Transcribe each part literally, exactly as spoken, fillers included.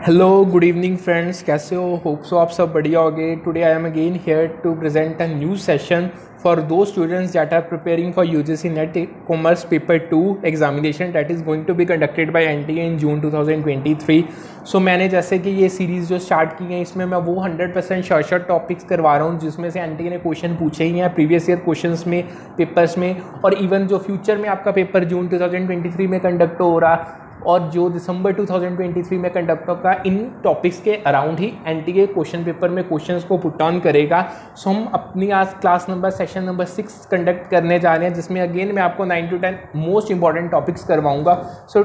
Hello good evening friends, कैसे हो? Hope so आप सब बढ़िया होगे। Today I am again here to present a new session for दो students that are preparing for UGC NET commerce paper to examination that is going to be conducted by NTA in June two thousand twenty three. So मैंने जैसे कि ये series जो start की है इसमें मैं वो hundred percent short short topics करवा रहा हूँ जिसमें से एनटीए ने क्वेश्चन पूछे ही हैं प्रीवियस ईयर क्वेश्चंस में, पेपर्स में, और इवन जो फ्यूचर में आपका paper June two thousand twenty three में कंडक्ट हो रहा और जो दिसंबर टू थाउजेंड ट्वेंटी थ्री में कंडक्ट होगा, इन टॉपिक्स के अराउंड ही एनटीए क्वेश्चन पेपर में क्वेश्चंस को पुट ऑन करेगा। सो हम अपनी आज class number session number six conduct करने जा रहे हैं जिसमें अगेन मैं आपको nine to ten most important topics करवाऊंगा। सो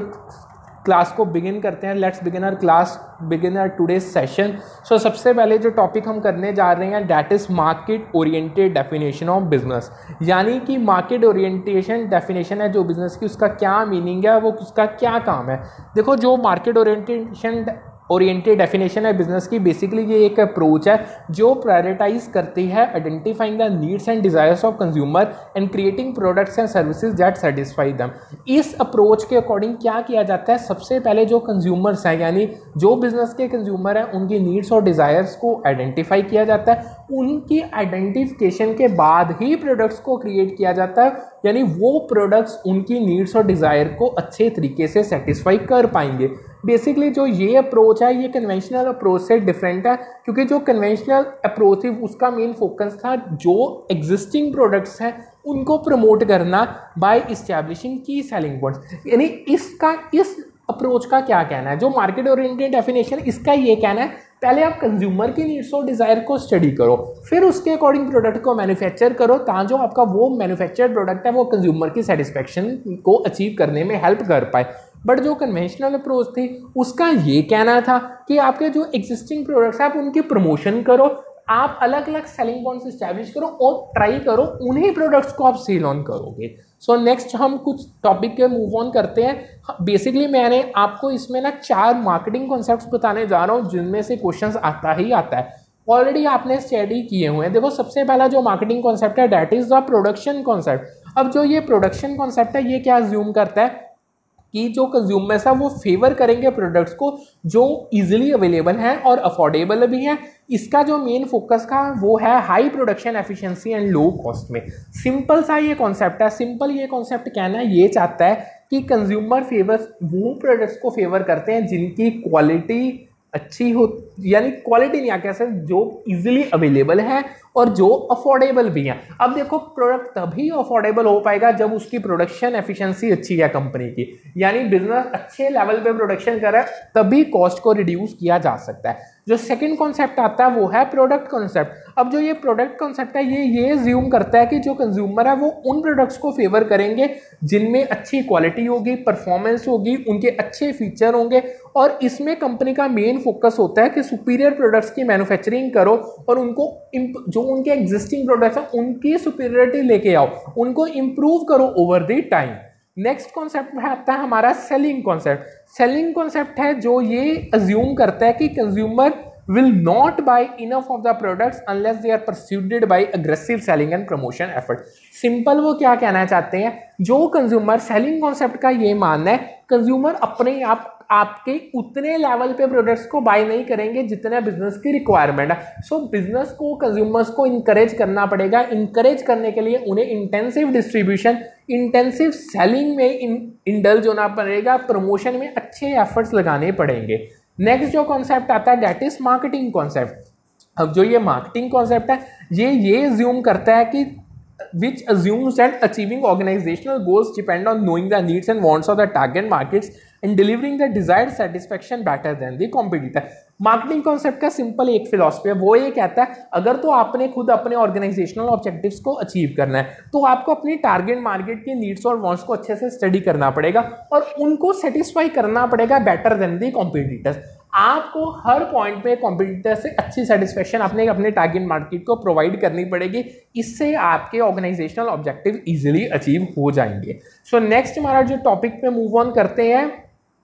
क्लास को बिगिन करते हैं। Let's begin our class, begin our today's session. So सबसे पहले जो टॉपिक हम करने जा रहे हैं that is market oriented definition of business, यानी कि मार्केट ओरिएंटेशन डेफिनेशन है जो बिजनेस की, उसका क्या मीनिंग है, वो उसका क्या काम है। देखो, जो मार्केट ओरिएंटेशन ओरिएंटेड डेफिनेशन है बिजनेस की, बेसिकली ये एक अप्रोच है जो प्रायोरिटाइज करती है identifying the needs and desires of consumer and creating products and services that satisfy them. इस अप्रोच के अकॉर्डिंग क्या किया जाता है, सबसे पहले जो कंज्यूमर्स हैं यानी जो बिजनेस के कंज्यूमर हैं उनकी नीड्स और डिजायर्स को आइडेंटिफाई किया जाता है। उनकी आइडेंटिफिकेशन के बाद ही प्रोडक्ट्स को क्रिएट किया जाता है, यानी वो प्रोडक्ट्स उनकी नीड्स और डिजायर को अच्छे तरीके से सेटिस्फाई कर पाएंगे। बेसिकली जो ये अप्रोच है ये कन्वेंशनल अप्रोच से डिफरेंट है, क्योंकि जो कन्वेंशनल अप्रोच थी उसका मेन फोकस था जो एग्जिस्टिंग प्रोडक्ट्स हैं उनको प्रमोट करना by establishing key selling points. यानी इसका इस अप्रोच का क्या कहना है, जो मार्केट ओरिएंटेड डेफिनेशन, इसका ये कहना है पहले आप कंज्यूमर की नीड्स और डिजायर को स्टडी करो, फिर उसके अकॉर्डिंग प्रोडक्ट को मैन्युफैक्चर करो ताकि जो आपका वो मैन्युफैक्चर्ड प्रोडक्ट है वो कंज्यूमर की सेटिस्फैक्शन को अचीव करने में हेल्प कर पाए। बट जो कन्वेंशनल अप्रोच थी उसका ये कहना था कि आपके जो एग्जिस्टिंग प्रोडक्ट्स हैं आप उनकी प्रमोशन करो, आप अलग अलग सेलिंग पॉइंट्स इस्टेब्लिश करो और ट्राई करो, उन्हीं प्रोडक्ट्स को आप सेल ऑन करोगे। सो नेक्स्ट हम कुछ टॉपिक के मूव ऑन करते हैं। बेसिकली मैंने आपको इसमें ना चार मार्केटिंग कॉन्सेप्ट्स बताने जा रहा हूँ जिनमें से क्वेश्चंस आता ही आता है, ऑलरेडी आपने स्टडी किए हुए हैं। देखो, सबसे पहला जो मार्केटिंग कॉन्सेप्ट है that is the production concept. अब जो ये प्रोडक्शन कॉन्सेप्ट है ये क्या अज्यूम करता है कि जो कंज्यूमर्स है वो फेवर करेंगे प्रोडक्ट्स को जो इजीली अवेलेबल हैं और अफोर्डेबल भी हैं। इसका जो मेन फोकस का वो है high production efficiency and low cost में। सिंपल सा ये कॉन्सेप्ट है। सिंपल ये कॉन्सेप्ट कहना ये चाहता है कि कंज्यूमर फेवर वो प्रोडक्ट्स को फेवर करते हैं जिनकी क्वालिटी अच्छी हो, यानी क्वालिटी नहीं आके ऐसे जो इजीली अवेलेबल है और जो अफोर्डेबल भी है। अब देखो, प्रोडक्ट तभी अफोर्डेबल हो पाएगा जब उसकी प्रोडक्शन एफिशिएंसी अच्छी है कंपनी की, यानी बिजनेस अच्छे लेवल पे प्रोडक्शन कर रहा है तभी कॉस्ट को रिड्यूस किया जा सकता है। जो सेकंड कॉन्सेप्ट आता है वो है प्रोडक्ट कॉन्सेप्ट। अब जो ये प्रोडक्ट कॉन्सेप्ट है ये ये ज्यूम करता है कि जो कंज्यूमर है वो उन प्रोडक्ट्स को फेवर करेंगे जिनमें अच्छी क्वालिटी होगी, परफॉर्मेंस होगी, उनके अच्छे फीचर होंगे, और इसमें कंपनी का मेन फोकस होता है कि सुपीरियर प्रोडक्ट्स की मैन्युफैक्चरिंग करो और उनको जो उनके एग्जिस्टिंग प्रोडक्ट्स हैं उनकी सुपीरियरिटी लेके आओ, उनको इंप्रूव करो over the time. Next concept में आता है हमारा सेलिंग कॉन्सेप्ट। सेलिंग कॉन्सेप्ट है जो ये अज्यूम करता है कि consumer will not buy enough of the products unless they are pursued by aggressive selling and promotion effort। Simple वो क्या कहना चाहते हैं, जो कंज्यूमर, सेलिंग कॉन्सेप्ट का ये मानना है कंज्यूमर अपने आप आपके उतने लेवल पे प्रोडक्ट्स को बाय नहीं करेंगे जितना बिजनेस की रिक्वायरमेंट है। सो बिजनेस को, कंज्यूमर्स को इंकरेज करना पड़ेगा। इंकरेज करने के लिए उन्हें इंटेंसिव डिस्ट्रीब्यूशन, इंटेंसिव सेलिंग में इंडल्ज होना पड़ेगा, प्रमोशन में अच्छे एफर्ट्स लगाने पड़ेंगे। नेक्स्ट जो कॉन्सेप्ट आता है दैट इज मार्केटिंग कॉन्सेप्ट। अब जो ये मार्केटिंग कॉन्सेप्ट है ये ये अज्यूम करता है कि which assumes that achieving organizational goals depend on knowing the needs and wants of the target markets and delivering the desired satisfaction better than the competitor। Marketing concept का simple एक philosophy है, वो ये कहता है अगर तो आपने खुद अपने ऑर्गेनाइजेशनल ऑब्जेक्टिव्स को अचीव करना है तो आपको अपनी टारगेट मार्केट के नीड्स और वांट्स को अच्छे से स्टडी करना पड़ेगा और उनको सेटिस्फाई करना पड़ेगा बेटर देन दी कॉम्पिटिटर्स। आपको हर पॉइंट पे कॉम्पिटिटर से अच्छी सेटिस्फेक्शन अपने अपने टारगेट मार्केट को प्रोवाइड करनी पड़ेगी, इससे आपके ऑर्गेनाइजेशनल ऑब्जेक्टिव इजीली अचीव हो जाएंगे। सो नेक्स्ट हमारा जो टॉपिक पे मूव ऑन करते हैं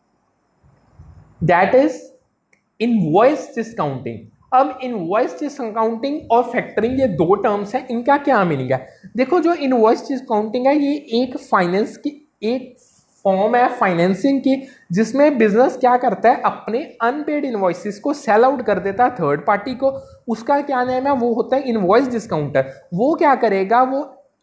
दैट इज इनवॉइस डिस्काउंटिंग। अब इनवॉइस डिस्काउंटिंग और फैक्टरिंग ये दो टर्म्स हैं, इनका क्या मीनिंग है? देखो, जो इनवॉइस डिस्काउंटिंग है ये एक फाइनेंस की एक फॉर्म है फाइनेंसिंग की, जिसमें बिजनेस क्या करता है, अपने अनपेड इनवॉइसेस को सेल आउट कर देता है थर्ड पार्टी को। उसका क्या नाम है, वो होता है इनवॉइस डिस्काउंटर। वो क्या करेगा, वो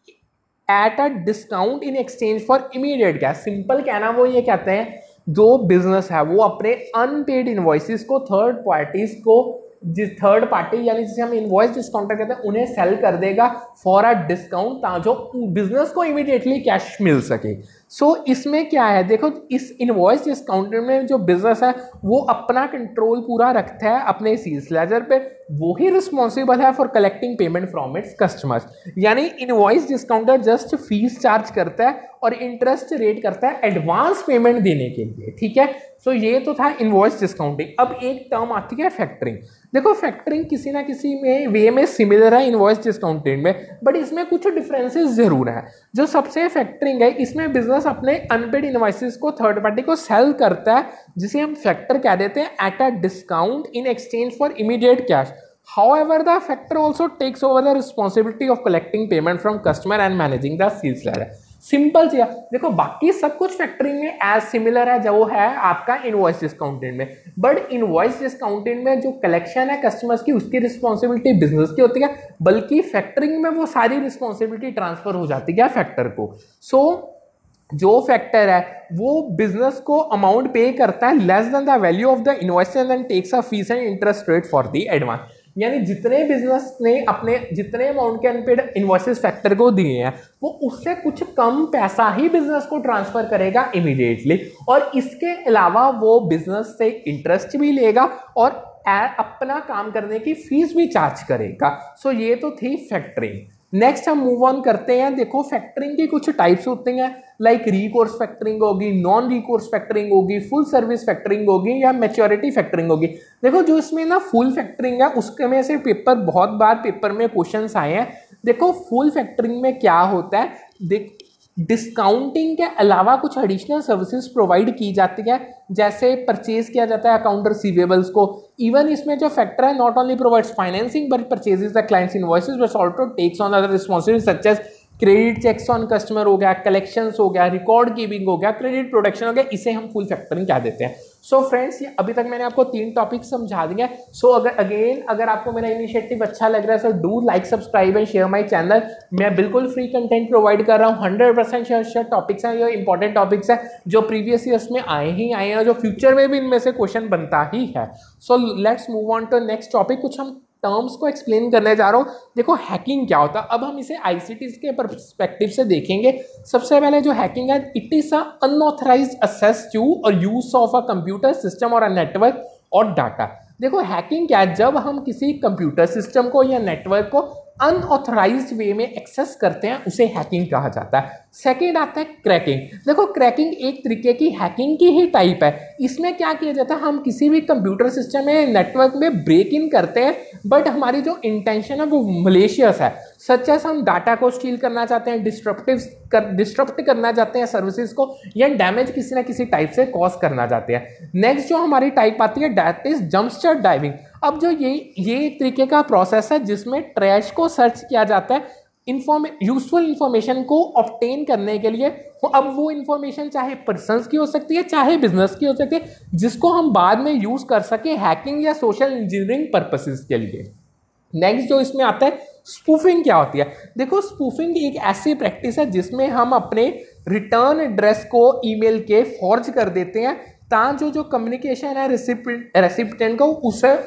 at a discount in exchange for immediate cash. Simple कहना वो ये कहते हैं, जो बिजनेस है वो अपने अनपेड इनवॉइसेस को थर्ड पार्टीज को, जिस थर्ड पार्टी यानी जिसे हम इनवॉइस डिस्काउंटर कहते हैं, उन्हें सेल कर देगा फॉर अ डिस्काउंट, ताकि बिजनेस को इमीडिएटली कैश मिल सके। सो so, इसमें क्या है, देखो इस इनवॉइस डिस्काउंटर में जो बिजनेस है वो अपना कंट्रोल पूरा रखता है अपने सेल्स लेजर पे। वो ही रिस्पॉन्सिबल है for collecting payment from its customers. यानी invoice discounter just fees charge करता है और इंटरेस्ट रेट करता है एडवांस पेमेंट देने के लिए, ठीक है। सो so, ये तो था इनवॉइस डिस्काउंटिंग। अब एक टर्म आती है फैक्टरिंग। देखो फैक्टरिंग किसी ना किसी में वे में सिमिलर है इनवॉइस डिस्काउंटिंग में, बट इसमें कुछ डिफरेंसेस जरूर है। जो सबसे फैक्टरिंग है, इसमें बिजनेस अपने अनपेड इनवॉइसेस को थर्ड पार्टी को सेल करता है, जिसे हम फैक्टर कह देते हैं, at a discount in exchange for immediate cash. However, the factor also takes over the responsibility of collecting payment from customer and managing the sales ladder. Simple सी है। देखो बाकी सब कुछ फैक्टरिंग में एज सिमिलर है जो है आपका इनवॉइस डिस्काउंटिंग में, बट इनवॉइस डिस्काउंटिंग में जो कलेक्शन है कस्टमर्स की, उसकी रिस्पॉन्सिबिलिटी बिजनेस की होती है, बल्कि फैक्टरिंग में वो सारी रिस्पॉन्सिबिलिटी ट्रांसफर हो जाती है फैक्टर को। सो so, जो फैक्टर है वो बिजनेस को अमाउंट पे करता है less than the value of the invoice and takes a fee and interest rate for the advance. यानी जितने बिजनेस ने अपने जितने अमाउंट के अनपेड इनवॉइसेस फैक्टर को दिए हैं, वो उससे कुछ कम पैसा ही बिजनेस को ट्रांसफर करेगा इमीडिएटली, और इसके अलावा वो बिजनेस से इंटरेस्ट भी लेगा और अपना काम करने की फीस भी चार्ज करेगा। सो so, ये तो थी फैक्टरिंग। नेक्स्ट हम मूव ऑन करते हैं। देखो फैक्टरिंग की कुछ टाइप्स होते हैं, लाइक रिकोर्स फैक्टरिंग होगी, नॉन रिकोर्स फैक्टरिंग होगी, फुल सर्विस फैक्टरिंग होगी, या मैच्योरिटी फैक्टरिंग होगी। देखो जो इसमें ना फुल फैक्टरिंग है, उसके में से पेपर बहुत बार पेपर में क्वेश्चंस आए हैं। देखो फुल फैक्टरिंग में क्या होता है, देख डिस्काउंटिंग के अलावा कुछ एडिशनल सर्विसेज प्रोवाइड की जाती है, जैसे परचेज किया जाता है अकाउंट रिसीवेबल्स को। इवन इसमें जो फैक्टर है not only provides financing but purchases the client's invoices but also takes on other responsibilities such as credit checks on customer हो गया, कलेक्शंस हो गया, रिकॉर्ड कीपिंग हो गया, क्रेडिट प्रोडक्शन हो गया। इसे हम फुल फैक्टरिंग क्या देते हैं। सो so फ्रेंड्स, ये अभी तक मैंने आपको तीन टॉपिक समझा दिए। सो so, अगर अगेन अगर आपको मेरा इनिशिएटिव अच्छा लग रहा है, so do like subscribe and share my channel. मैं बिल्कुल फ्री कंटेंट प्रोवाइड कर रहा हूँ, hundred percent sure sure topics हैं, ये इंपॉर्टेंट टॉपिक्स हैं जो प्रीवियस ईयर्स में आए ही आए हैं, जो फ्यूचर में भी इनमें से क्वेश्चन बनता ही है। So let's move on to next topic. कुछ हम टर्म्स को एक्सप्लेन करने जा रहा हूँ। देखो हैकिंग क्या होता है, अब हम इसे आईसीटी के पर्सपेक्टिव से देखेंगे। सबसे पहले जो हैकिंग है, it is a unauthorised access to और use of a computer system और अ नेटवर्क और डाटा। देखो हैकिंग क्या है, जब हम किसी कंप्यूटर सिस्टम को या नेटवर्क को अनऑथराइज्ड वे में एक्सेस करते हैं, उसे हैकिंग कहा जाता है। सेकेंड आता है क्रैकिंग। देखो क्रैकिंग एक तरीके की हैकिंग की ही टाइप है। इसमें क्या किया जाता है, हम किसी भी कंप्यूटर सिस्टम में नेटवर्क में ब्रेक इन करते हैं, बट हमारी जो इंटेंशन है वो मलेशियस है। सच एस हम डाटा को स्टील करना चाहते हैं, डिस्ट्रप्टिव कर डिस्ट्रप्ट करना चाहते हैं सर्विसेज को, या डैमेज किसी ना किसी टाइप से कॉज करना चाहते हैं। नेक्स्ट जो हमारी टाइप आती है दैट इज जंपस्टर डाइविंग। अब जो ये ये एक तरीके का प्रोसेस है जिसमें ट्रैश को सर्च किया जाता है इन्फॉर्मे यूजफुल इंफॉर्मेशन को ऑब्टेन करने के लिए। अब वो इंफॉर्मेशन चाहे पर्सन्स की हो सकती है, चाहे बिजनेस की हो सकती है, जिसको हम बाद में यूज कर सके हैकिंग या सोशल इंजीनियरिंग पर्पसेस के लिए। नेक्स्ट जो इसमें आता है स्पूफिंग। क्या होती है, देखो स्पूफिंग एक ऐसी प्रैक्टिस है जिसमें हम अपने रिटर्न एड्रेस को ईमेल के फॉर्ज कर देते हैं, ताकि जो जो कम्युनिकेशन है रेसिपिएंट को उसे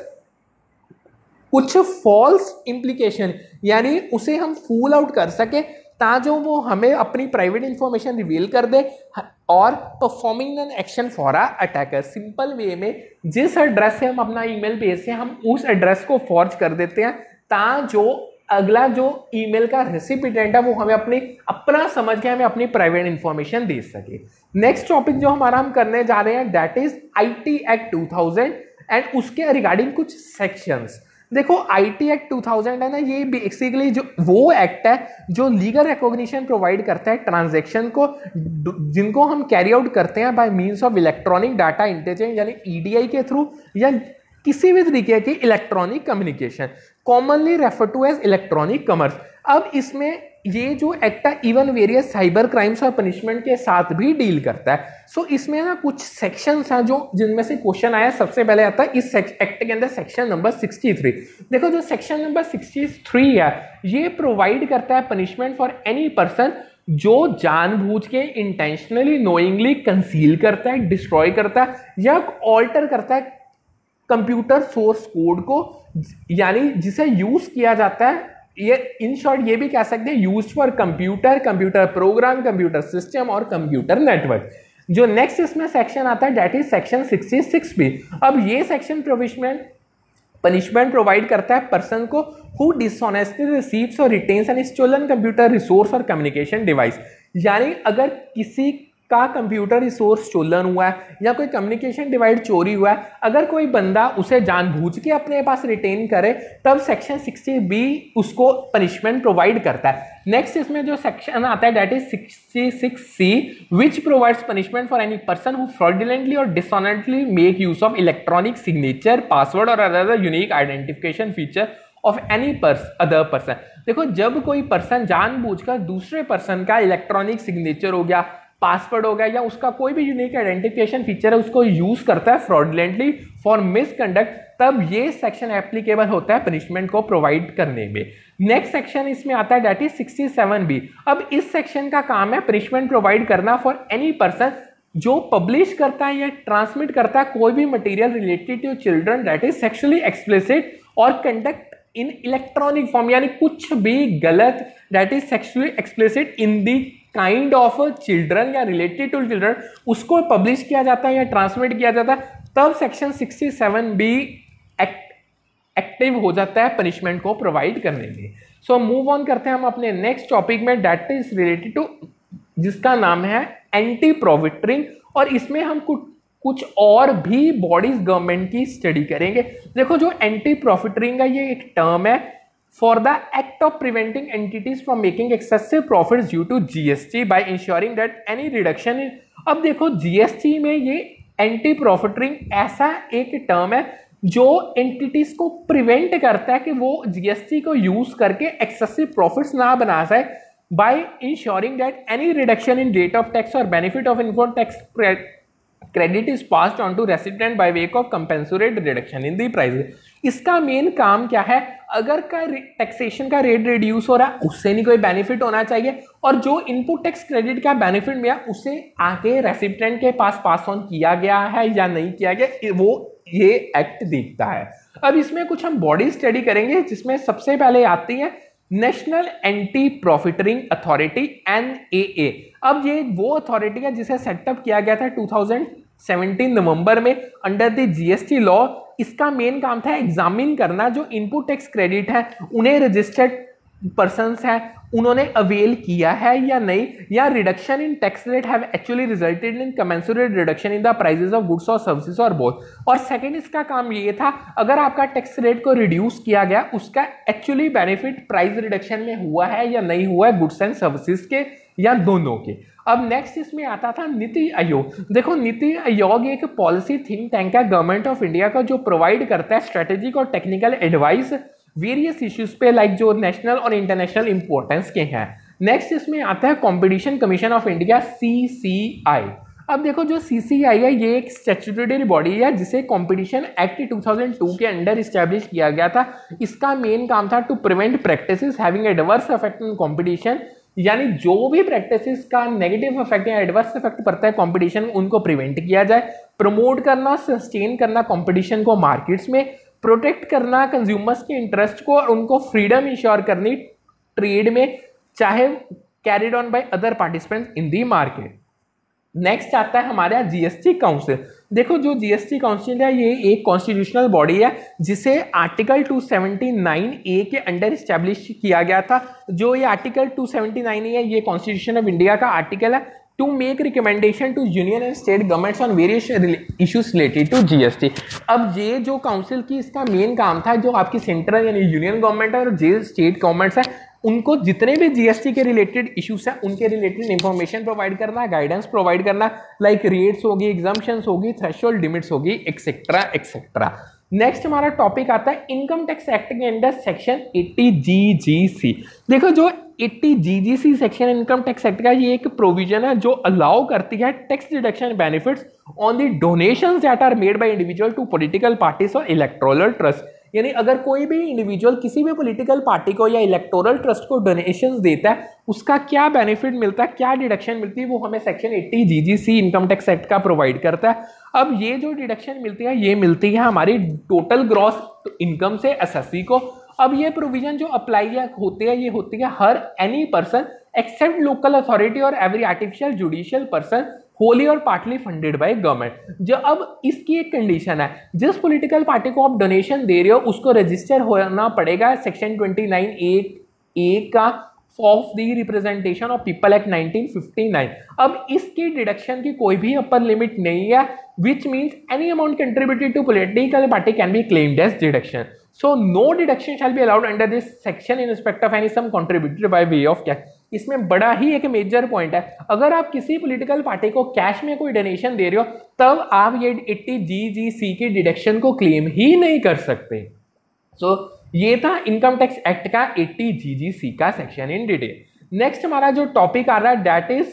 कुछ फॉल्स इम्प्लीकेशन यानी उसे हम फूल आउट कर सके, ताकि जो वो हमें अपनी प्राइवेट इंफॉर्मेशन रिवील कर दे और performing an action for a attacker. Simple way में जिस एड्रेस से हम अपना ईमेल भेजते हैं, हम उस एड्रेस को फॉर्ज कर देते हैं, ताकि जो अगला जो ईमेल का रेसिपिएंट है वो हमें अपनी अपना समझ के हमें अपनी प्राइवेट इंफॉर्मेशन दे सके। नेक्स्ट टॉपिक जो हमारा हम करने जा रहे हैं that is IT act two thousand एंड उसके रिगार्डिंग कुछ सेक्शंस। देखो आईटी एक्ट टू थाउजेंड है ना, ये बेसिकली जो वो एक्ट है जो लीगल रिकॉग्निशन प्रोवाइड करता है ट्रांजैक्शन को जिनको हम कैरी आउट करते हैं by means of electronic data interchange यानी ईडीआई के थ्रू या किसी भी तरीके की electronic communication, commonly refer to as electronic commerce. अब इसमें ये जो एक्ट है इवन वेरियस साइबर क्राइम्स और पनिशमेंट के साथ भी डील करता है। सो so, इसमें ना कुछ सेक्शंस हैं जो जिनमें से क्वेश्चन आया। सबसे पहले आता है इस एक्ट के अंदर सेक्शन नंबर तिरसठ। देखो जो सेक्शन नंबर तिरसठ है ये प्रोवाइड करता है पनिशमेंट फॉर एनी पर्सन जो जानबूझ के इंटेंशनली नोइंगली कंसील करता है, डिस्ट्रॉय करता है या ऑल्टर करता है कंप्यूटर सोर्स कोड को, यानी जिसे यूज किया जाता है, ये इन शॉर्ट ये भी कह सकते हैं use for computer, computer program, computer system और कंप्यूटर नेटवर्क। जो नेक्स्ट इसमें सेक्शन आता है दैट इज सेक्शन छियासठ बी। अब ये सेक्शन प्रोविजन पनिशमेंट प्रोवाइड करता है पर्सन को हु डिसऑनेस्टली रिसीव्स और retains an stolen computer resource और कम्युनिकेशन डिवाइस, यानी अगर किसी का कंप्यूटर रिसोर्स स्टोलन हुआ है या कोई कम्युनिकेशन डिवाइस चोरी हुआ है, अगर कोई बंदा उसे जानबूझ के अपने पास रिटेन करे तब सेक्शन साठ बी उसको पनिशमेंट प्रोवाइड करता है। नेक्स्ट इसमें जो सेक्शन आता है दैट इज छियासठ C which provides punishment for any person who fraudulently और dishonestly make use of electronic signature, password और other unique identification feature of any other person. देखो जब कोई पर्सन जानबूझकर दूसरे पर्सन का इलेक्ट्रॉनिक सिग्नेचर हो गया, पासवर्ड हो गया या उसका कोई भी यूनिक आइडेंटिफिकेशन फीचर है उसको यूज करता है फ्रॉडुलेंटली फॉर मिसकंडक्ट, तब ये सेक्शन एप्लीकेबल होता है पनिशमेंट को प्रोवाइड करने में। नेक्स्ट सेक्शन इसमें आता है दैट इज सड़सठ बी। अब इस सेक्शन का काम है पनिशमेंट प्रोवाइड करना फॉर एनी पर्सन जो पब्लिश करता है या ट्रांसमिट करता है कोई भी material related to children that is sexually explicit और कंडक्ट इन इलेक्ट्रॉनिक फॉर्म, यानी कुछ भी गलत that is sexually explicit in the kind of children या रिलेटेड टू चिल्ड्रन उसको पब्लिश किया जाता है या ट्रांसमिट किया जाता है, तब सेक्शन सड़सठ बी एक्ट एक्टिव हो जाता है पनिशमेंट को प्रोवाइड करने में। सो मूव ऑन करते हैं हम अपने नेक्स्ट टॉपिक में दैट इज रिलेटेड टू जिसका नाम है एंटी प्रॉफिटरिंग, और इसमें हम कुछ कुछ और भी बॉडीज गवर्नमेंट की स्टडी करेंगे। देखो जो एंटी प्रॉफिटरिंग है ये एक टर्म है for the act of preventing entities from making excessive profits due to GST by ensuring that any reduction in. अब देखो जीएसटी में ये एंटी प्रॉफिटरिंग ऐसा एक टर्म है जो एंटिटीज को प्रिवेंट करता है कि वो जीएसटी को यूज करके एक्सेसिव प्रॉफिट्स ना बना सके by ensuring that any reduction in rate of tax और benefit of income tax credit is passed on to resident by way of commensurate reduction in the price. इसका main काम क्या है, अगर का टैक्सेशन का रेट रिड्यूस हो रहा है उससे नहीं कोई बेनिफिट होना चाहिए, और जो इनपुट टैक्स क्रेडिट का बेनिफिट मिला उसे आगे रेसिडेंट के पास पास ऑन किया गया है या नहीं किया गया, वो ये एक्ट देखता है। अब इसमें कुछ हम बॉडी स्टडी करेंगे जिसमें सबसे पहले आती है national anti profiteering authority N A A. अब ये वो अथॉरिटी है जिसे सेटअप किया गया था दो हज़ार सत्रह नवंबर में अंडर द जीएसटी लॉ। इसका मेन काम था एग्जामिन करना जो इनपुट टैक्स क्रेडिट है उन्हें रजिस्टर्ड पर्सन्स है उन्होंने अवेल किया है या नहीं, या reduction in tax rate have actually resulted in commensurate reduction in the prices of goods और सर्विसेज और बोथ। और सेकंड इसका काम ये था अगर आपका टैक्स रेट को रिड्यूस किया गया उसका एक्चुअली बेनिफिट प्राइस रिडक्शन में हुआ है या नहीं हुआ है गुड्स एंड सर्विसेज के या दोनों के। अब नेक्स्ट इसमें आता था नीति आयोग। देखो नीति आयोग एक पॉलिसी थिंक टैंक है गवर्नमेंट ऑफ इंडिया का जो प्रोवाइड करता है स्ट्रेटेजिक और टेक्निकल एडवाइस वेरियस इश्यूज पे लाइक जो नेशनल और इंटरनेशनल इंपॉर्टेंस के हैं। नेक्स्ट इसमें आता है competition commission of India C C I. अब देखो जो सी सी आई है ये एक स्टैट्यूटरी बॉडी है जिसे कंपटीशन एक्ट दो हज़ार दो के अंडर इस्टेब्लिश किया गया था। इसका मेन काम था to prevent practices having adverse effect on competition, यानी जो भी प्रैक्टिसेस का नेगेटिव इफेक्ट या एडवर्स इफेक्ट पड़ता है कंपटीशन उनको प्रिवेंट किया जाए, प्रमोट करना सस्टेन करना कंपटीशन को मार्केट्स में, प्रोटेक्ट करना कंज्यूमर्स के इंटरेस्ट को और उनको फ्रीडम इंश्योर करनी ट्रेड में चाहे carried on by other participants in the market. Next आता है हमारा जीएसटी काउंसिल। देखो जो जीएसटी काउंसिल है ये एक कॉन्स्टिट्यूशनल बॉडी है जिसे आर्टिकल दो सौ उन्यासी ए के अंडर इस्टेब्लिश किया गया था। जो ये आर्टिकल दो सौ उन्यासी है ये कॉन्स्टिट्यूशन ऑफ इंडिया का आर्टिकल है to make recommendation to union and state governments on various issues related to GST. अब ये जो काउंसिल की इसका मेन काम था जो आपकी सेंट्रल यानी यूनियन गवर्नमेंट है और जो स्टेट गवर्नमेंट्स है उनको जितने भी जीएसटी के रिलेटेड इश्यूज हैं उनके रिलेटेड इंफॉर्मेशन प्रोवाइड करना, गाइडेंस प्रोवाइड करना, लाइक रेट्स होगी, एग्जाम्पशंस होगी, थ्रेशोल्ड लिमिट्स होगी, एक्सेट्रा एक्सेट्रा। नेक्स्ट हमारा टॉपिक आता है इनकम टैक्स एक्ट के अंडर सेक्शन अस्सी जी जी सी। देखो जो अस्सी G G C section income tax act का ये एक प्रोविजन है जो अलाउ करती है tax deduction benefits on the donations that are made by individual to political parties और इलेक्टोरल ट्रस्ट। यानी अगर कोई भी इंडिविजुअल किसी भी पॉलिटिकल पार्टी को या इलेक्टोरल ट्रस्ट को डोनेशंस देता है उसका क्या बेनिफिट मिलता है, क्या डिडक्शन मिलती है, वो हमें सेक्शन अस्सी G G C income tax act का प्रोवाइड करता है। अब ये जो डिडक्शन मिलती है ये मिलती है हमारी टोटल ग्रॉस इनकम से एसएससी को। अब ये प्रोविजन जो अप्लाई होती है ये होती है हर any person except local authority और every artificial judicial person wholly और पार्टली फंडेड बाय गवर्नमेंट। जो अब इसकी एक कंडीशन है, जिस पॉलिटिकल पार्टी को आप डोनेशन दे रहे हो उसको रजिस्टर होना पड़ेगा section twenty nine A A का of the representation of people act nineteen fifty nine. अब इसकी डिडक्शन की कोई भी अपर लिमिट नहीं है, which means any amount contributed to political party can be claimed as deduction. So no deduction shall be allowed under this section in respect of any sum contributed by way of cash. इसमें बड़ा ही एक major point है, अगर आप किसी political party को cash में कोई डोनेशन दे रहे हो तब आप ये अस्सी जी जी सी की डिडक्शन को क्लेम ही नहीं कर सकते। सो so, ये था इनकम टैक्स एक्ट का अस्सी जी जी सी का सेक्शन इन डिटेल। नेक्स्ट हमारा जो टॉपिक आ रहा है that is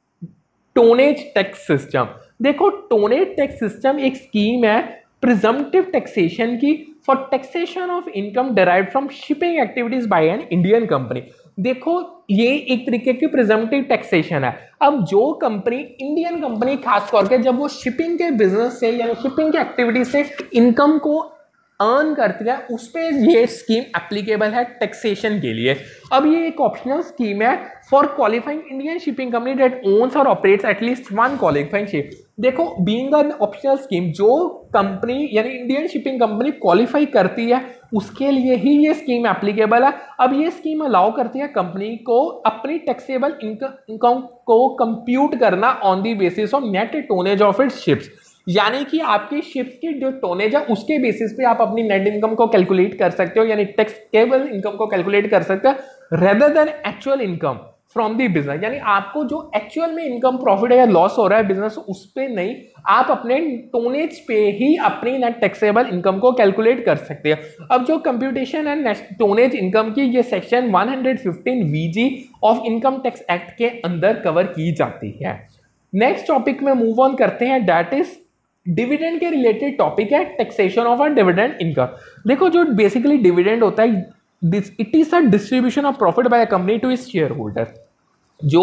tonnage tax system. देखो टोनेज टैक्स सिस्टम एक स्कीम है प्रिजम्पटिव टैक्सेशन की for taxation of income derived from shipping activities by an Indian company. देखो ये एक तरीके की प्रिजम्पटिव टैक्सेशन है। अब जो कंपनी इंडियन कंपनी खास करके जब वो शिपिंग के बिजनेस से यानी शिपिंग के एक्टिविटी से इनकम को अर्न करती है उस पर ये स्कीम एप्लीकेबल है टैक्सेशन के लिए। अब ये एक ऑप्शनल स्कीम है for qualifying Indian shipping company that owns और operates at least one qualifying ship. देखो बीइंग एन ऑप्शनल स्कीम जो कंपनी यानी इंडियन शिपिंग कंपनी क्वालिफाई करती है उसके लिए ही ये स्कीम एप्लीकेबल है। अब ये स्कीम अलाउ करती है कंपनी को अपनी टैक्सेबल इनकम को कंप्यूट करना on the basis of net tonnage of its ships. यानी कि आपकी शिप्स की जो टोनेज है उसके बेसिस पे आप अपनी नेट इनकम को कैलकुलेट कर सकते हो, यानी टैक्सेबल इनकम को कैलकुलेट कर सकते हो rather than actual income from the business. यानी आपको जो एक्चुअल में इनकम प्रॉफिट या लॉस हो रहा है बिजनेस उस पे नहीं, आप अपने टोनेज पे ही अपनी नेट टैक्सेबल इनकम को कैलकुलेट कर सकते हैं। अब जो कंप्यूटेशन है टोनेज इनकम की ये section one fifteen V G of income tax act के अंदर कवर की जाती है। नेक्स्ट टॉपिक में मूव ऑन करते हैं दैट इज डिविडेंड के रिलेटेड टॉपिक है taxation of a dividend income. देखो जो बेसिकली डिविडेंड होता है it is a distribution of profit by a company to its share holder. जो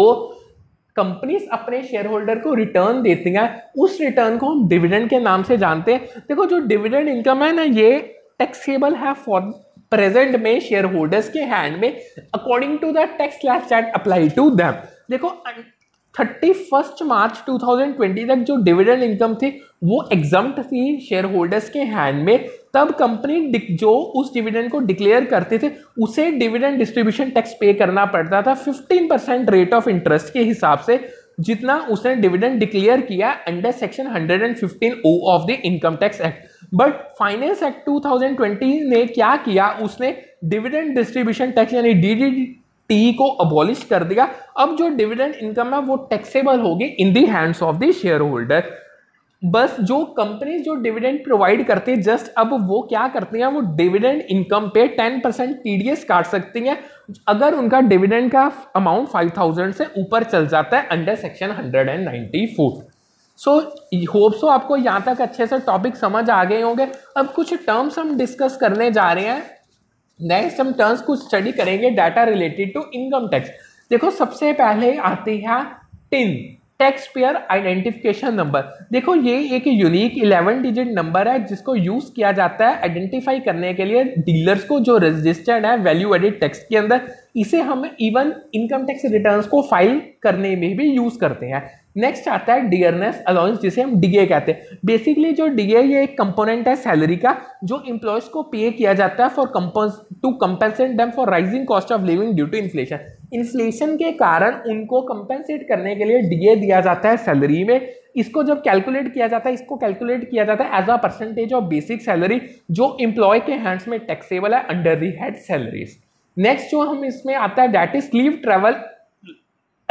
कंपनीज अपने शेयर होल्डर को रिटर्न देती हैं उस रिटर्न को हम डिविडेंड के नाम से जानते हैं। देखो जो डिविडेंड इनकम है ना ये टैक्सेबल है फॉर प्रेजेंट में शेयर होल्डर्स के हैंड में according to the tax slab that apply to them. देखो thirty first March two thousand twenty तक जो डिविडेंड इनकम थी वो एग्जम्प्ट थी शेयर होल्डर्स के हैंड में। तब कंपनी जो उस डिविडेंड को डिक्लेयर करते थे उसे डिविडेंड डिस्ट्रीब्यूशन टैक्स पे करना पड़ता था fifteen percent rate of interest के हिसाब से जितना उसने डिविडेंड डिक्लेयर किया under section one fifteen O of the income tax act. But finance act two thousand twenty ने क्या किया, उसने डिविडेंड डिस्ट्रीब्यूशन टैक्स यानी डी डी टी को अबॉलिश कर दिया। अब जो डिविडेंड इनकम है वो टैक्सेबल होगी in the hands of the share holder. बस जो कंपनी जो डिविडेंड प्रोवाइड करती है जस्ट अब वो क्या करती हैं, वो डिविडेंड इनकम पे टेन परसेंट टीडीएस काट सकती हैं अगर उनका डिविडेंड का अमाउंट फाइव थाउजेंड से ऊपर चल जाता है under section one ninety four. So hope so आपको यहाँ तक अच्छे से टॉपिक समझ आ गए होंगे। अब कुछ टर्म्स हम डिस्कस करने जा रहे हैं। नेक्स्ट हम टर्म्स कुछ स्टडी करेंगे data related to income tax. देखो सबसे पहले आती है TIN tax payer identification number. देखो ये एक यूनिक इलेवन डिजिट नंबर है जिसको यूज किया जाता है आइडेंटिफाई करने के लिए डीलर्स को जो रजिस्टर्ड है वैल्यू एडेड टैक्स के अंदर। इसे हम इवन इनकम टैक्स रिटर्न्स को फाइल करने में भी यूज करते हैं। नेक्स्ट आता है डियरनेस अलाउंस जिसे हम डीए कहते हैं। बेसिकली जो डीए ये एक कंपोनेंट है सैलरी का जो एम्प्लॉयज को पे किया जाता है for to compensate them for rising cost of living due to inflation. Inflation के कारण उनको कंपेंसेट करने के लिए डीए दिया जाता है सैलरी में। इसको जब कैलकुलेट किया जाता है इसको कैलकुलेट किया जाता है as a percentage of basic salary जो एम्प्लॉय के हैंड्स में टैक्सेबल है under the head salaries. Next जो हम इसमें आता है that is leave travel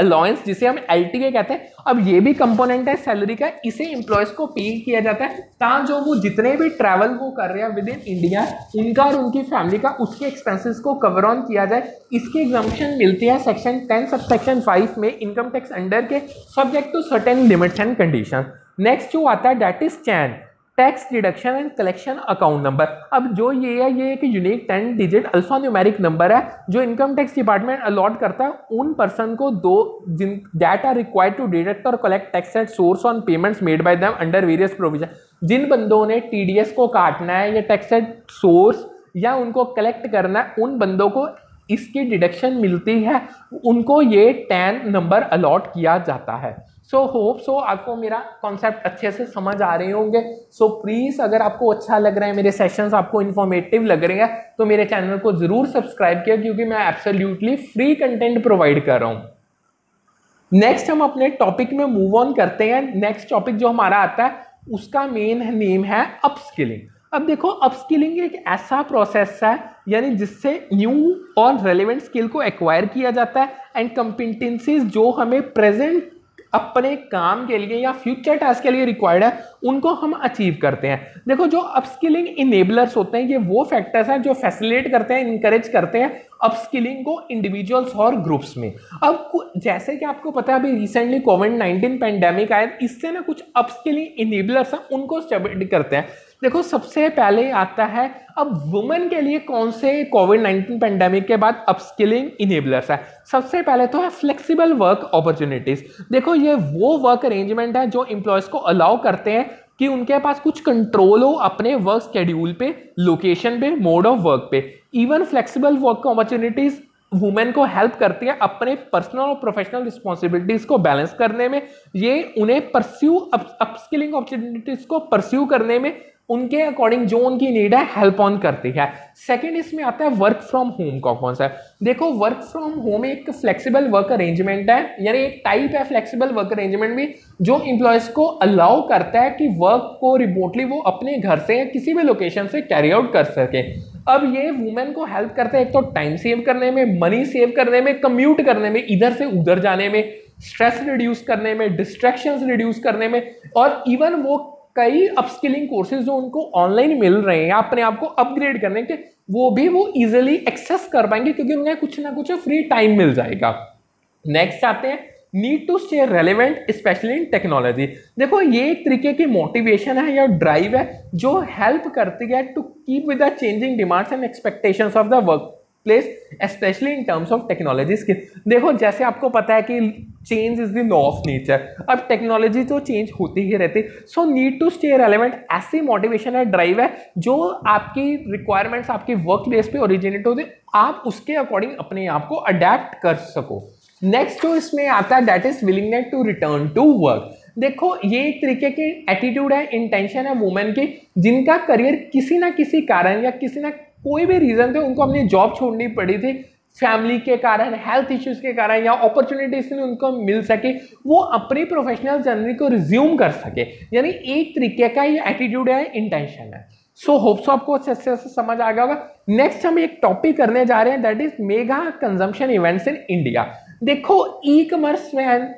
allowance जिसे हम एल टी ए कहते हैं, अब ये भी कंपोनेंट है सैलरी का, इसे एम्प्लॉयज को पे किया जाता है ताकि जो वो जितने भी ट्रैवल वो कर रहे हैं विद इन इंडिया, उनका और उनकी फैमिली का उसके एक्सपेंसेस को कवर ऑन किया जाए। इसकी एग्जम्पशन मिलती है section ten sub section five में इनकम टैक्स अंडर के, subject to certain limits and condition. Next जो आता है that is chain, tax deduction and collection account number. अब जो ये है ये एक unique ten digit alphanumeric number है जो इनकम टैक्स डिपार्टमेंट अलॉट करता है उन पर्सन को दो जिन that are required to deduct और collect tax at source on payments made by them under various provision. जिन बंदों ने टीडीएस को काटना है या टैक्स एट सोर्स या उनको कलेक्ट करना है, उन बंदों को इसकी डिडक्शन मिलती है, उनको ये टेन नंबर अलॉट किया जाता है। सो होप सो आपको मेरा कॉन्सेप्ट अच्छे से समझ आ रहे होंगे। सो so, प्लीज़ अगर आपको अच्छा लग रहा है, मेरे सेशंस आपको इन्फॉर्मेटिव लग रहे हैं, तो मेरे चैनल को ज़रूर सब्सक्राइब किया क्योंकि मैं एब्सोल्युटली फ्री कंटेंट प्रोवाइड कर रहा हूँ। नेक्स्ट हम अपने टॉपिक में मूव ऑन करते हैं। नेक्स्ट टॉपिक जो हमारा आता है उसका मेन नेम है अपस्किलिंग। अब देखो अपस्किलिंग एक ऐसा प्रोसेस है यानी जिससे न्यू और रेलेवेंट स्किल को एक्वायर किया जाता है एंड कॉम्पिटेंसीज जो हमें प्रेजेंट अपने काम के लिए या फ्यूचर टास्क के लिए रिक्वायर्ड है उनको हम अचीव करते हैं। देखो जो अपस्किलिंग इनेबलर्स होते हैं ये वो फैक्टर्स हैं जो फैसिलिटेट करते हैं, इनकरेज करते हैं अपस्किलिंग को इंडिविजुअल्स और ग्रुप्स में। अब जैसे कि आपको पता है अभी रिसेंटली कोविड नाइनटीन पेंडेमिक आया, इससे ना कुछ अपस्किलिंग इनेबलर्स हैं उनको स्टेबिलिटी करते हैं। देखो सबसे पहले आता है अब वुमेन के लिए कौन से कोविड नाइनटीन पेंडेमिक के बाद अपस्किलिंग इनेबलर्स है। सबसे पहले तो है फ्लेक्सिबल वर्क अपॉर्चुनिटीज। देखो ये वो वर्क अरेंजमेंट है जो एम्प्लॉयज को अलाउ करते हैं कि उनके पास कुछ कंट्रोल हो अपने वर्क शेड्यूल पे, लोकेशन पे, मोड ऑफ वर्क पे। Even flexible work opportunities women को हेल्प करती है अपने पर्सनल और प्रोफेशनल रिस्पॉन्सिबिलिटीज को बैलेंस करने में। ये उन्हें परस्यू अपस्किलिंग अपॉर्चुनिटीज को परस्यू करने में उनके अकॉर्डिंग जो उनकी नीड है हेल्प ऑन करती है। सेकंड इसमें आता है वर्क फ्रॉम होम का कॉन्सेप्ट। देखो वर्क फ्रॉम होम एक फ्लेक्सिबल वर्क अरेंजमेंट है, यानी एक टाइप है फ्लेक्सिबल वर्क अरेंजमेंट भी जो एम्प्लॉयज को अलाउ करता है कि वर्क को रिमोटली वो अपने घर से या किसी भी लोकेशन से कैरी आउट कर सके। अब ये वुमेन को हेल्प करता है एक तो टाइम सेव करने में, मनी सेव करने में, कम्यूट करने में, इधर से उधर जाने में, स्ट्रेस रिड्यूस करने में, डिस्ट्रैक्शंस रिड्यूस करने में, और इवन वो कई अपस्किलिंग कोर्सेज जो उनको ऑनलाइन मिल रहे हैं अपने आप को अपग्रेड करने के, वो भी वो इजीली एक्सेस कर पाएंगे क्योंकि उन्हें कुछ ना कुछ फ्री टाइम मिल जाएगा। नेक्स्ट आते हैं need to stay relevant specially in technology. देखो ये एक तरीके की मोटिवेशन है या ड्राइव है जो हेल्प करती है to keep with the changing demands and expectations of the work place specially in terms of technology skill. देखो जैसे आपको पता है कि change is the law of nature, अब टेक्नोलॉजी तो चेंज होती ही रहती, so need to stay relevant ऐसी मोटिवेशन है, ड्राइव है जो आपकी रिक्वायरमेंट्स आपकी वर्क प्लेस पे ओरिजिनेट होते, आप उसके अकॉर्डिंग अपने आप को अडेप्ट कर सको। नेक्स्ट जो इसमें आता है that is willingness to return to work. देखो ये एक तरीके की एटीट्यूड है, इंटेंशन है वुमेन की जिनका करियर किसी ना किसी कारण या किसी ना कोई भी रीजन थे उनको अपनी जॉब छोड़नी पड़ी थी, फैमिली के कारण, हेल्थ इश्यूज के कारण या अपॉर्चुनिटीज उनको मिल सके, वो अपनी प्रोफेशनल जर्नी को रिज्यूम कर सके। यानी एक तरीके का ये एटीट्यूड है, इंटेंशन है। सो होप सो आपको अच्छे से समझ आ गया होगा। नेक्स्ट हम एक टॉपिक करने जा रहे हैं that is mega consumption events in India. देखो ई कॉमर्स में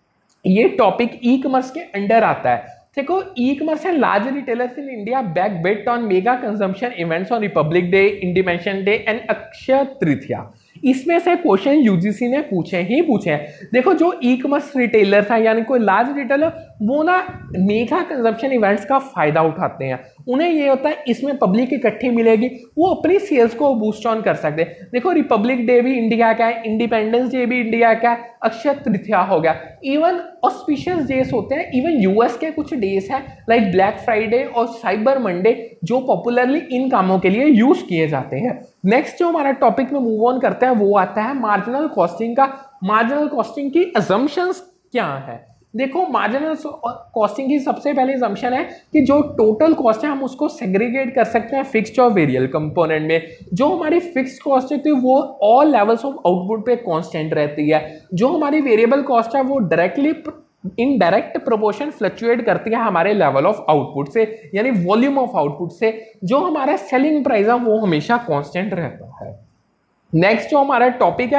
ये टॉपिक ई कॉमर्स के अंडर आता है। देखो e commerce and large retailers in India back bet on mega consumption events on republic day, independence day and Akshaya Tritiya. इसमें से question UGC ने पूछे ही पूछे हैं। देखो जो ई कॉमर्स रिटेलर्स हैं यानी कोई लार्ज रिटेलर, वो ना मेगा कंजम्पशन इवेंट्स का फायदा उठाते हैं। उन्हें ये होता है इसमें पब्लिक इकट्ठी मिलेगी, वो अपनी सेल्स को बूस्ट ऑन कर सकते हैं। देखो रिपब्लिक डे भी इंडिया का है, इंडिपेंडेंस डे भी इंडिया का है, अक्षय तृतीया हो गया, इवन ऑस्पिशियस डेज होते हैं, इवन यूएस के कुछ डेज हैं लाइक ब्लैक फ्राइडे और साइबर मंडे जो पॉपुलरली इन कामों के लिए यूज किए जाते हैं। नेक्स्ट जो हमारा टॉपिक में मूव ऑन करते हैं वो आता है मार्जिनल कॉस्टिंग का। मार्जिनल कॉस्टिंग की असम्पशंस क्या है? देखो मार्जिनल कॉस्टिंग की सबसे पहले असम्पशन है कि जो टोटल कॉस्ट है हम उसको सेग्रीगेट कर सकते हैं फिक्स्ड और वेरिएबल कंपोनेंट में। जो हमारी फिक्स्ड कॉस्ट है तो वो ऑल लेवल्स ऑफ आउटपुट पे कांस्टेंट रहती है। जो हमारी वेरिएबल कॉस्ट है वो directly in direct proportion fluctuate करती है हमारे लेवल ऑफ आउटपुट से, यानी वॉल्यूम ऑफ आउटपुट से। जो हमारा सेलिंग प्राइस है वो हमेशा कांस्टेंट रहता है। नेक्स्ट जो हमारा टॉपिक है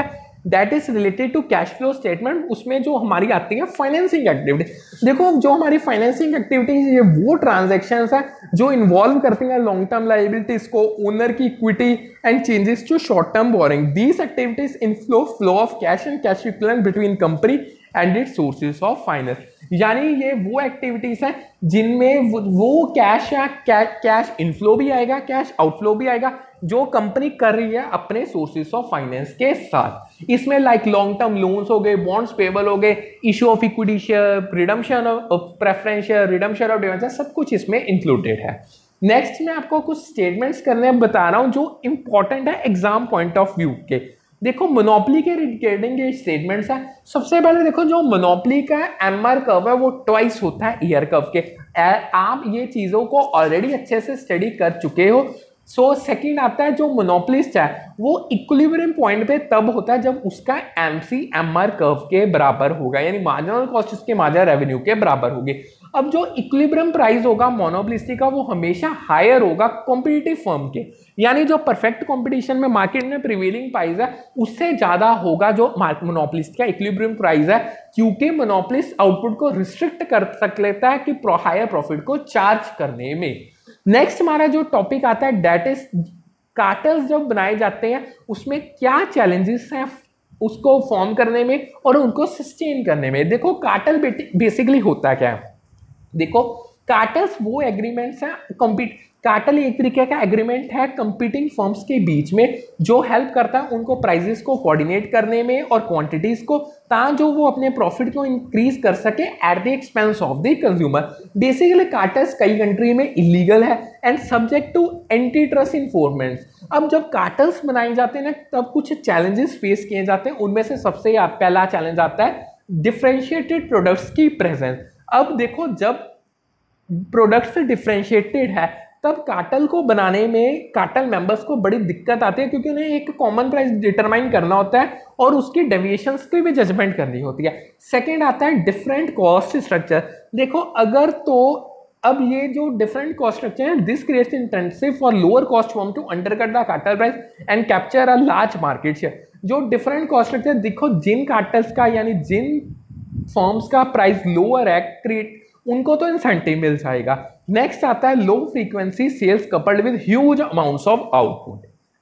that is related to cash flow statement, उसमें जो हमारी आती है फाइनेंसिंग एक्टिविटी। देखो जो हमारी फाइनेंसिंग एक्टिविटीज ये वो ट्रांजैक्शंस है जो इन्वॉल्व करती हैं लॉन्ग टर्म लायबिलिटीज को, ओनर की equity and changes to short term borrowing. These activities inflow flow of cash and cash equivalent between company and its sources of finance. यानी ये वो एक्टिविटीज हैं जिनमें वो, वो कैश या कैश इनफ्लो भी आएगा, कैश आउटफ्लो भी आएगा, जो कंपनी कर रही है अपने सोर्सेज ऑफ फाइनेंस के साथ। इसमें लाइक लॉन्ग टर्म लोन्स हो गए, बॉन्ड्स पेबल हो गए, issue of equity share, redemption of preference share, redemption of debenture, सब कुछ इसमें इंक्लूडेड है। नेक्स्ट मैं आपको कुछ स्टेटमेंट्स करने बता रहा हूं जो इंपॉर्टेंट है एग्जाम पॉइंट ऑफ व्यू के। देखो मोनोपोली के रिगार्डिंग ये स्टेटमेंट्स है। सबसे पहले देखो जो मोनोपोली का एमआर कर्व है वो ट्वाइस होता है ईयर कर्व के। आप ये चीजों को ऑलरेडी अच्छे से स्टडी कर चुके हो। सो सेकंड आता है जो मोनोपोलिस्ट है वो इक्विलिब्रियम पॉइंट पे तब होता है जब उसका एमसी एमआर कर्व के बराबर होगा, यानी मार्जिनल कॉस्ट उसके मार्जिनल रेवेन्यू के बराबर होगी। अब जो इक्विलिब्रियम प्राइस होगा मोनोपोलिस्टिक का वो हमेशा हायर होगा कॉम्पिटिटिव फर्म के, यानी जो परफेक्ट कंपटीशन में मार्केट में प्रिवेलिंग प्राइस है उससे ज्यादा होगा जो मोनोपोलिस्ट का इक्विलिब्रियम प्राइस है, क्योंकि मोनोपोलिस्ट आउटपुट को रिस्ट्रिक्ट कर सक लेता है कि हायर प्रॉफिट को चार्ज करने में। नेक्स्ट हमारा जो टॉपिक आता है दैट इज कार्टल्स जब बनाए जाते हैं उसमें क्या चैलेंजेस हैं उसको फॉर्म करने में और उनको सस्टेन करने में। देखो कार्टल बेसिकली होता क्या है, देखो कार्टल्स वो एग्रीमेंट्स हैं, कॉम्पीट कार्टल एक तरीके का एग्रीमेंट है कंपीटिंग फर्म्स के बीच में जो हेल्प करता है उनको प्राइसेस को कोऑर्डिनेट करने में और क्वांटिटीज को, ताकि जो वो अपने प्रॉफिट को इंक्रीज कर सके at the expense of the consumer. Basically cartels कई कंट्री में इलीगल है and subject to anti trust enforcement. अब जब कार्टल्स बनाए जाते हैं ना तब कुछ चैलेंजेस फेस किए जाते हैं, उनमें से सबसे पहला चैलेंज आता है डिफरेंशिएटेड प्रोडक्ट्स की प्रेजेंस। अब देखो जब प्रोडक्ट्स डिफरेंशिएटेड है तब कार्टल को बनाने में कार्टल मेंबर्स को बड़ी दिक्कत आती है, क्योंकि उन्हें एक कॉमन प्राइस डिटरमाइन करना होता है और उसकी डेविएशंस की भी जजमेंट करनी होती है। सेकंड आता है डिफरेंट कॉस्ट स्ट्रक्चर। देखो अगर तो अब ये जो डिफरेंट कॉस्ट स्ट्रक्चर है this creates incentive for lower cost firm to undercut the cartel price and capture a large market share. जो डिफरेंट कॉस्ट स्ट्रक्चर देखो जिन कार्टल्स का यानी जिन फर्म्स का प्राइस लोअर है क्रिएट उनको तो इंसेंटिव मिल जाएगा। नेक्स्ट आता है low frequency sales coupled with huge amounts of output.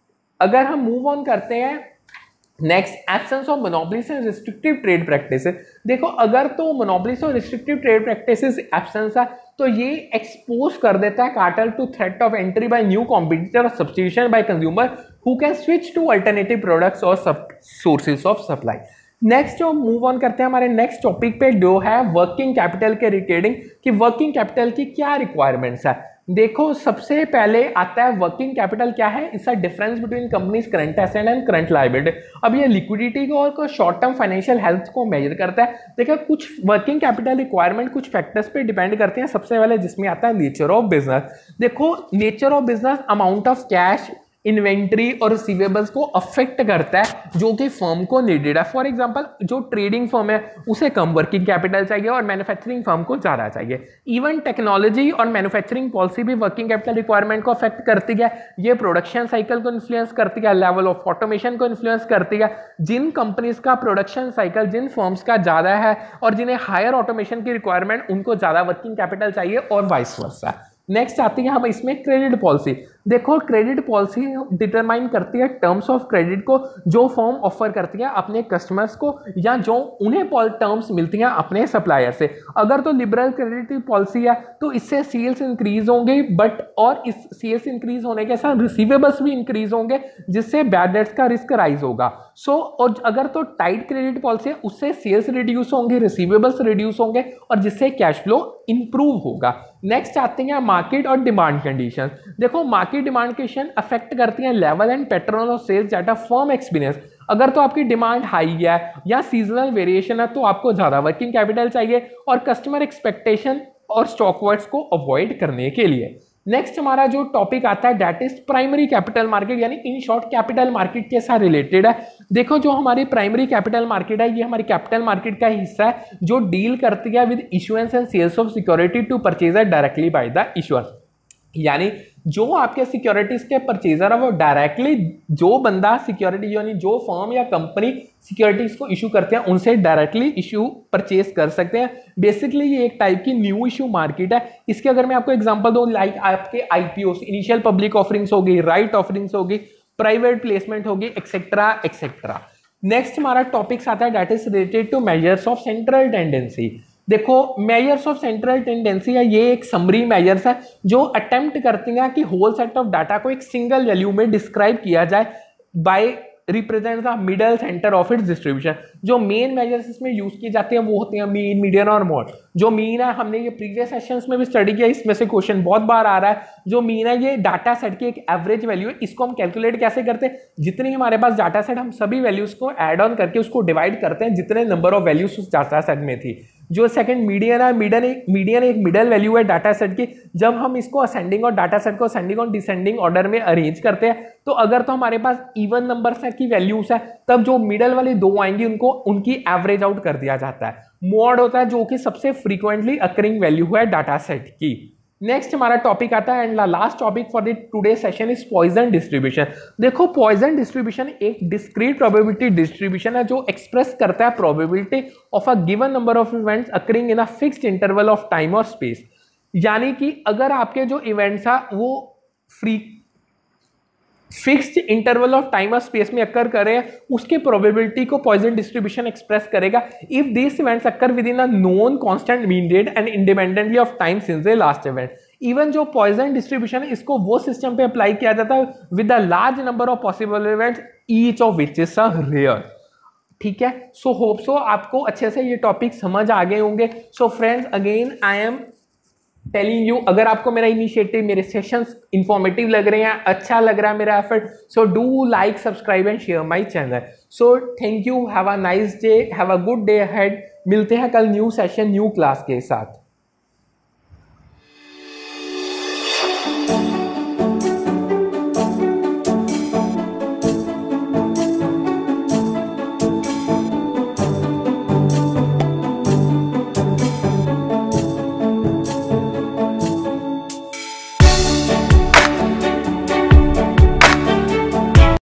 अगर हम मूव ऑन करते हैं next absence of monopolies and restrictive trade practices. देखो अगर तो मोनोपोलीज और रिस्ट्रिक्टिव ट्रेड प्रैक्टिसेस एब्सेंस है तो ये एक्सपोज कर देता है cartel to threat of entry by new competitor और substitution by consumer who can switch to alternative products और सोर्सेज ऑफ सप्लाई। नेक्स्ट जो मूव ऑन करते हैं हमारे नेक्स्ट टॉपिक पे जो है वर्किंग कैपिटल के रिगार्डिंग कि वर्किंग कैपिटल की क्या रिक्वायरमेंट्स है। देखो सबसे पहले आता है वर्किंग कैपिटल क्या है, इसका difference between companies current asset and current liability. अब ये लिक्विडिटी को और शॉर्ट टर्म फाइनेंशियल हेल्थ को मेजर करता है। देखो कुछ वर्किंग कैपिटल रिक्वायरमेंट कुछ फैक्टर्स पे डिपेंड करते हैं। सबसे पहले जिसमें आता है नेचर ऑफ बिजनेस। देखो nature of business amount of cash inventory और रिसीवेबल्स को अफेक्ट करता है जो कि फर्म को नीडेड है। फॉर एग्जांपल जो ट्रेडिंग फर्म है उसे कम वर्किंग कैपिटल चाहिए और मैन्युफैक्चरिंग फर्म को ज़्यादा चाहिए। इवन टेक्नोलॉजी और मैन्युफैक्चरिंग पॉलिसी भी वर्किंग कैपिटल रिक्वायरमेंट को अफेक्ट करती है। ये प्रोडक्शन साइकिल को इन्फ्लुएंस करती है, लेवल ऑफ ऑटोमेशन को इन्फ्लुएंस करती है। जिन कंपनीज का प्रोडक्शन साइकिल जिन फर्म्स का ज़्यादा है और जिन्हें हायर ऑटोमेशन की रिक्वायरमेंट उनको ज़्यादा वर्किंग कैपिटल चाहिए और वाइस वर्सा। नेक्स्ट आती है हम इसमें क्रेडिट पॉलिसी। देखो क्रेडिट पॉलिसी डिटरमाइन करती है टर्म्स ऑफ क्रेडिट को जो फर्म ऑफर करती है अपने कस्टमर्स को या जो उन्हें टर्म्स मिलती हैं अपने सप्लायर से। अगर तो लिबरल क्रेडिट पॉलिसी है तो इससे सेल्स इंक्रीज होंगे बट और इस सेल्स इंक्रीज होने के साथ रिसीवेबल्स भी इंक्रीज होंगे जिससे बैड डेट्स का रिस्क राइज होगा। सो so, और अगर तो टाइट क्रेडिट पॉलिसी है उससे सेल्स रिड्यूस होंगे, रिसीवेबल्स रिड्यूस होंगे और जिससे कैश फ्लो इंप्रूव होगा। नेक्स्ट आते हैं मार्केट और डिमांड कंडीशन। देखो मार्केट डिमांड कंडीशन अफेक्ट करती हैं level and pattern of sales that a firm experience. अगर तो आपकी डिमांड हाई है या सीजनल वेरिएशन है तो आपको ज़्यादा वर्किंग कैपिटल चाहिए और कस्टमर एक्सपेक्टेशन और स्टॉकवर्ड्स को अवॉइड करने के लिए। नेक्स्ट हमारा जो टॉपिक आता है that is primary capital market, यानी इन शॉर्ट कैपिटल मार्केट के साथ रिलेटेड है। देखो जो हमारी प्राइमरी कैपिटल मार्केट है ये हमारी कैपिटल मार्केट का हिस्सा है जो डील करती है with issuance and sales of security to purchaser directly by the issuer. यानी जो आपके सिक्योरिटीज के परचेजर है वो डायरेक्टली जो बंदा सिक्योरिटी यानी जो फर्म या कंपनी सिक्योरिटीज को इशू करते हैं उनसे डायरेक्टली इशू परचेज कर सकते हैं। बेसिकली ये एक टाइप की न्यू इशू मार्केट है। इसके अगर मैं आपको एग्जांपल दूं, लाइक आपके आईपीओ, इनिशियल पब्लिक ऑफरिंग्स होगी, राइट ऑफरिंग्स होगी, प्राइवेट प्लेसमेंट होगी, एक्सेट्रा एक्सेट्रा। नेक्स्ट हमारा टॉपिक्स आता है that is related to measures of central tendency. देखो मेजर्स ऑफ सेंट्रल टेंडेंसी है, ये एक समरी मेजर्स है जो अटेम्प्ट करती हैं कि होल सेट ऑफ डाटा को एक सिंगल वैल्यू में डिस्क्राइब किया जाए by represent the middle centre of its distribution. जो मेन मेजर्स इसमें यूज की जाती हैं वो होती हैं मीन, मीडियन और मोड। जो मीन है हमने ये प्रीवियस सेशंस में भी स्टडी किया, इसमें से क्वेश्चन बहुत बार आ रहा है। जो मीन है ये डाटा सेट की एक एवरेज वैल्यू है। इसको हम कैलकुलेट कैसे करते हैं, जितनी हमारे पास डाटा सेट हम सभी वैल्यूज को एड ऑन करके उसको डिवाइड करते हैं जितने नंबर ऑफ वैल्यूज उस डाटा सेट में थी। जो सेकंड मीडियन है, मीडियन एक मीडियन एक मिडल वैल्यू है डाटा सेट की। जब हम इसको असेंडिंग और डाटा सेट को असेंडिंग और डिसेंडिंग ऑर्डर में अरेंज करते हैं तो अगर तो हमारे पास इवन नंबर्स है की वैल्यूज है तब जो मिडल वाली दो आएंगी उनको उनकी एवरेज आउट कर दिया जाता है। मॉड होता है जो कि सबसे फ्रीक्वेंटली अकरिंग वैल्यू है डाटा सेट की। नेक्स्ट हमारा टॉपिक आता है and last topic for the today session is Poisson distribution. देखो पॉइजन डिस्ट्रीब्यूशन एक डिस्क्रीट प्रोबेबिलिटी डिस्ट्रीब्यूशन है जो एक्सप्रेस करता है probability of a given number of events occurring in a fixed interval of time और space. यानी कि अगर आपके जो इवेंट्स है वो free fixed interval of time और स्पेस में अकर करे उसके प्रोबेबिलिटी को पॉइजन डिस्ट्रीब्यूशन एक्सप्रेस करेगा if this events occur within a known constant mean rate and independently of time since the last event. Even जो Poisson distribution है इसको वो सिस्टम पे अप्लाई किया जाता है with a large number of possible events each of which is a rare. ठीक है, सो होप सो आपको अच्छे से ये टॉपिक समझ आ गए होंगे। So friends again I am telling you, अगर आपको मेरा इनिशिएटिव, मेरे सेशंस इंफॉर्मेटिव लग रहे हैं, अच्छा लग रहा है मेरा effort, so do like, subscribe and share my channel. So thank you, have a nice day, have a good day ahead. मिलते हैं कल न्यू सेशन न्यू क्लास के साथ।